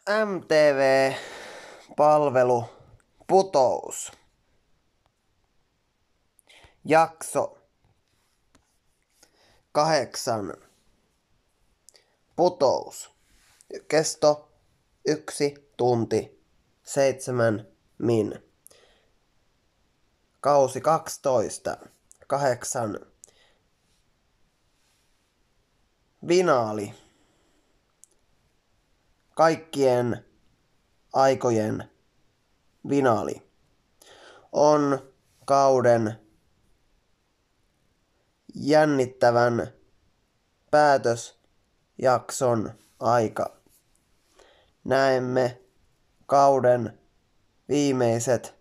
MTV-palvelu Putous. Jakso 8. Putous. Kesto 1 tunti 7 min. Kausi 12. 8. Finaali. Kaikkien aikojen finaali on kauden jännittävän päätösjakson aika. Näemme kauden viimeiset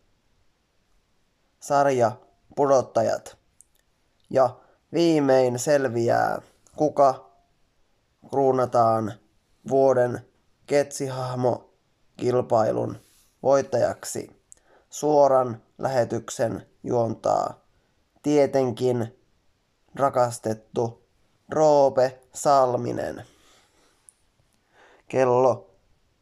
sarjapudottajat ja viimein selviää, kuka kruunataan vuoden Ketsihahmo-kilpailun voittajaksi. Suoran lähetyksen juontaa tietenkin rakastettu Roope Salminen. Kello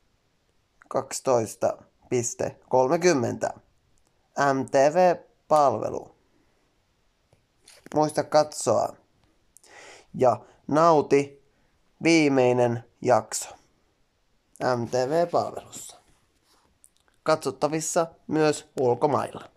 12.30. MTV-palvelu. Muista katsoa ja nauti viimeinen jakso MTV-palvelussa. Katsottavissa myös ulkomailla.